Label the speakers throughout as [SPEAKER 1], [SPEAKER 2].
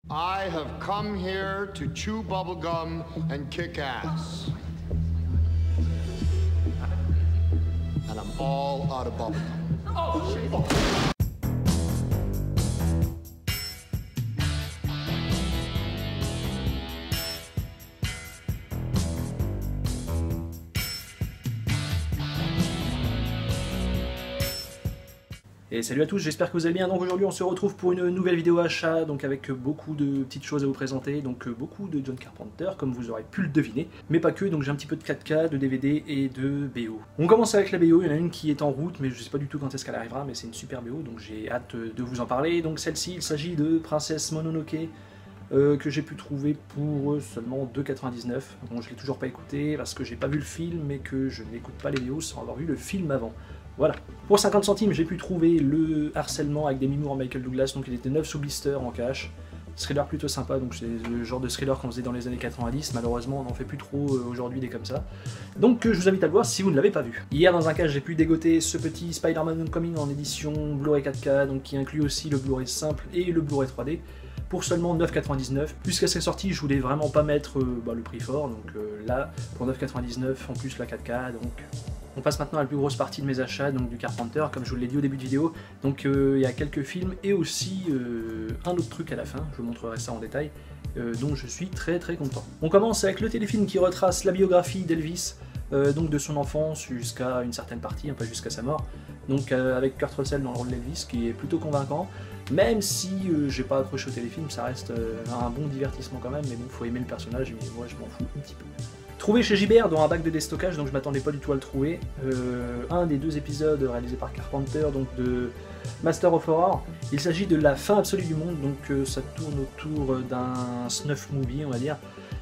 [SPEAKER 1] I have come here to chew bubblegum and kick ass. And I'm all out of bubblegum. Oh, shit.
[SPEAKER 2] Et salut à tous, j'espère que vous allez bien. Donc aujourd'hui on se retrouve pour une nouvelle vidéo achat, donc avec beaucoup de petites choses à vous présenter, donc beaucoup de John Carpenter comme vous aurez pu le deviner, mais pas que, donc j'ai un petit peu de 4K, de DVD et de BO. On commence avec la BO, il y en a une qui est en route, mais je sais pas du tout quand est-ce qu'elle arrivera, mais c'est une super BO, donc j'ai hâte de vous en parler. Donc celle-ci, il s'agit de Princesse Mononoke, que j'ai pu trouver pour seulement 2,99. Bon, je l'ai toujours pas écouté parce que j'ai pas vu le film et que je n'écoute pas les BO sans avoir vu le film avant. Voilà. Pour 50 centimes, j'ai pu trouver le harcèlement avec Demi Moore en Michael Douglas, donc il était 9 sous blister en cash. Thriller plutôt sympa, donc c'est le genre de thriller qu'on faisait dans les années 90, malheureusement on n'en fait plus trop aujourd'hui des comme ça. Donc je vous invite à le voir si vous ne l'avez pas vu. Hier dans un cas j'ai pu dégoter ce petit Spider-Man Homecoming en édition Blu-ray 4K, donc qui inclut aussi le Blu-ray simple et le Blu-ray 3D, pour seulement 9,99. Puisqu'elle serait sortie, je voulais vraiment pas mettre le prix fort, donc là pour 9,99 en plus la 4K, donc... On passe maintenant à la plus grosse partie de mes achats, donc du Carpenter, comme je vous l'ai dit au début de vidéo. Donc il y a quelques films et aussi un autre truc à la fin, je vous montrerai ça en détail, dont je suis très content. On commence avec le téléfilm qui retrace la biographie d'Elvis, donc de son enfance jusqu'à une certaine partie, pas jusqu'à sa mort. Donc avec Kurt Russell dans le rôle d'Elvis, qui est plutôt convaincant. Même si j'ai pas accroché au téléfilm, ça reste un bon divertissement quand même, mais bon, faut aimer le personnage, mais moi je m'en fous un petit peu. Trouvé chez JBR dans un bac de déstockage, donc je m'attendais pas du tout à le trouver. Un des deux épisodes réalisés par Carpenter, donc de Master of Horror. Il s'agit de la fin absolue du monde, donc ça tourne autour d'un snuff movie, on va dire,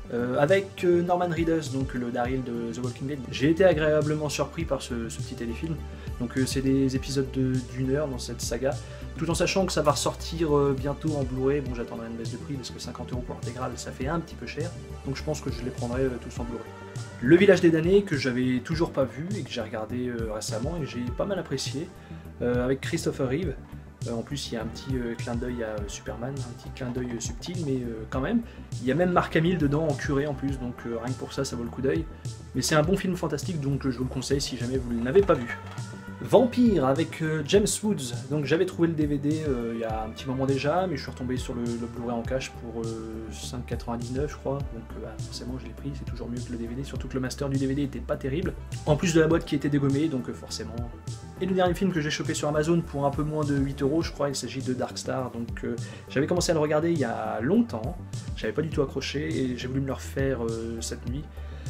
[SPEAKER 2] avec Norman Reedus, donc le Daryl de The Walking Dead. J'ai été agréablement surpris par ce petit téléfilm. Donc c'est des épisodes d'une heure dans cette saga, tout en sachant que ça va ressortir bientôt en Blu-ray. Bon, j'attendrai une baisse de prix parce que 50 € pour l'intégrale ça fait un petit peu cher, donc je pense que je les prendrai tous en Blu-ray. Le Village des damnés, que j'avais toujours pas vu et que j'ai regardé récemment et que j'ai pas mal apprécié, avec Christopher Reeve. En plus il y a un petit clin d'œil à Superman, un petit clin d'œil subtil, mais quand même. Il y a même Mark Hamill dedans en curé en plus, donc rien que pour ça, ça vaut le coup d'œil. Mais c'est un bon film fantastique, donc je vous le conseille si jamais vous ne l'avez pas vu. Vampire avec James Woods, donc j'avais trouvé le DVD il y a un petit moment déjà, mais je suis retombé sur le Blu-ray en cash pour 5,99 je crois, donc forcément je l'ai pris, c'est toujours mieux que le DVD, surtout que le master du DVD était pas terrible, en plus de la boîte qui était dégommée, donc forcément. Et le dernier film que j'ai chopé sur Amazon pour un peu moins de 8 € je crois, il s'agit de Dark Star, donc j'avais commencé à le regarder il y a longtemps, j'avais pas du tout accroché et j'ai voulu me le refaire cette nuit.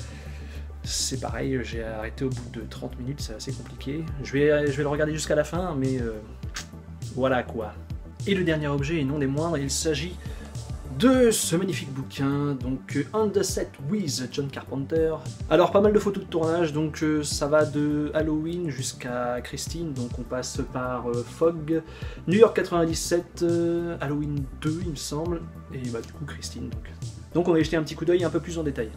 [SPEAKER 2] C'est pareil, j'ai arrêté au bout de 30 minutes, c'est assez compliqué. Je vais le regarder jusqu'à la fin, mais voilà quoi. Et le dernier objet, et non des moindres, il s'agit de ce magnifique bouquin, donc On the Set with John Carpenter. Alors pas mal de photos de tournage, donc ça va de Halloween jusqu'à Christine, donc on passe par Fog, New York 97, Halloween 2 il me semble, et bah du coup Christine donc. Donc on va y jeter un petit coup d'œil un peu plus en détail.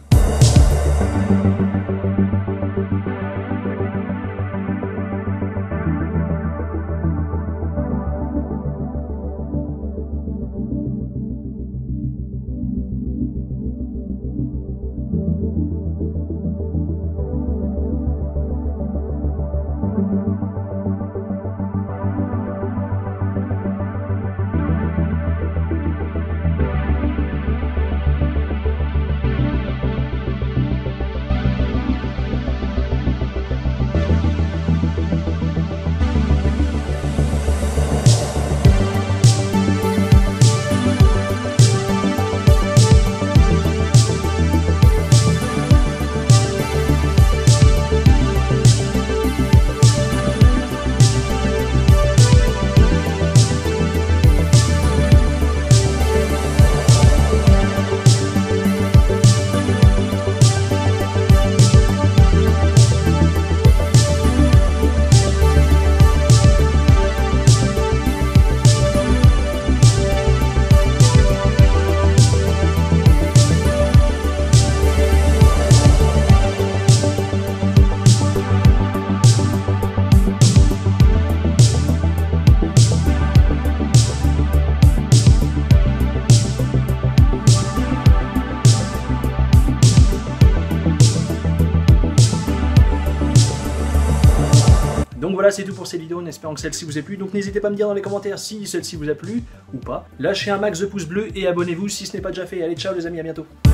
[SPEAKER 2] voilà, c'est tout pour cette vidéo, en espérant que celle-ci vous a plu. Donc n'hésitez pas à me dire dans les commentaires si celle-ci vous a plu ou pas. Lâchez un max de pouces bleus et abonnez-vous si ce n'est pas déjà fait. Allez, ciao les amis, à bientôt.